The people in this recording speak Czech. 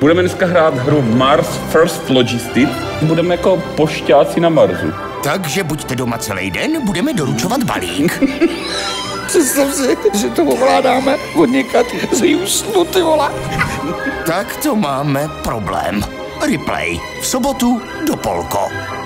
Budeme dneska hrát hru Mars First Logistics. Budeme jako pošťáci na Marsu. Takže buďte doma celý den, budeme doručovat balík. Představ si, že to ovládáme od někat z Houstonu, ty vole. Tak to máme problém. Replay v sobotu do Polko.